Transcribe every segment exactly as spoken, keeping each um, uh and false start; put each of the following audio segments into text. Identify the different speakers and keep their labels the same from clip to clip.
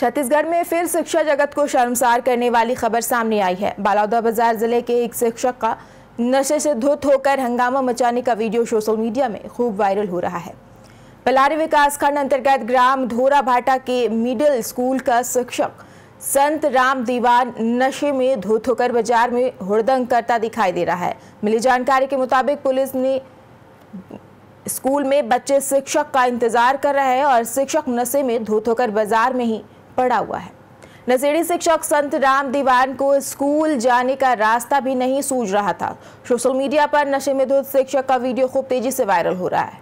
Speaker 1: छत्तीसगढ़ में फिर शिक्षा जगत को शर्मसार करने वाली खबर सामने आई है। बलौदाबाजार जिले के एक शिक्षक का नशे से धुत होकर हंगामा मचाने का वीडियो सोशल मीडिया में खूब वायरल हो रहा है। पलारी विकासखंड अंतर्गत ग्राम धोरा भाटा के मिडिल स्कूल का शिक्षक संत राम दीवान नशे में धुत होकर बाजार में हुड़दंग करता दिखाई दे रहा है। मिली जानकारी के मुताबिक पुलिस ने स्कूल में बच्चे शिक्षक का इंतजार कर रहे हैं और शिक्षक नशे में धुत होकर बाजार में ही पड़ा हुआ है। नशेड़ी शिक्षक संत राम दीवान को स्कूल जाने का रास्ता भी नहीं सूझ रहा था। सोशल मीडिया पर नशे में धुत शिक्षक का वीडियो खूब तेजी से वायरल हो रहा है।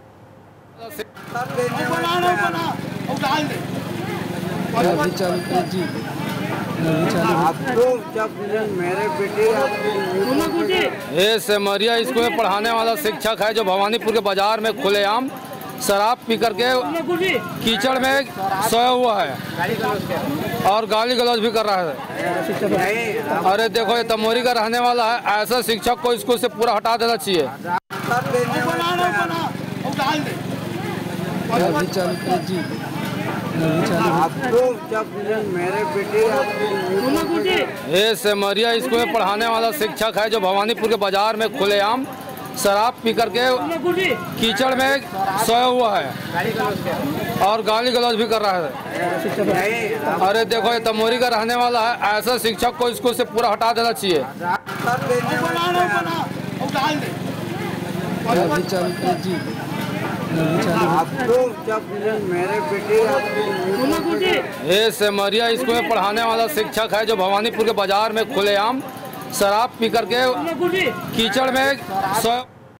Speaker 2: आपको जब मेरे बेटे
Speaker 3: ये सेमरिया स्कूल में पढ़ाने वाला शिक्षक है जो भवानीपुर के बाजार में खुलेआम शराब पी करके कीचड़ में सोया हुआ है और गाली गलौज भी कर रहा है। अरे देखो, ये तमोरी का रहने वाला है। ऐसा शिक्षक को स्कूल से पूरा हटा देना चाहिए।
Speaker 2: आपको जब मेरे बेटे
Speaker 3: ये सेमरिया स्कूल में पढ़ाने वाला शिक्षक है जो भवानीपुर के बाजार में खुलेआम शराब पी करके कीचड़ में सोया हुआ है और गाली गलौज भी कर रहा है। अरे देखो, ये तमोरी का रहने वाला है। ऐसा शिक्षक को स्कूल से पूरा हटा देना चाहिए।
Speaker 2: आपको जब मेरे बेटे
Speaker 3: ये सेमरिया स्कूल में पढ़ाने वाला शिक्षक है जो भवानीपुर के बाजार में खुलेआम शराब पी करके कीचड़ में सोया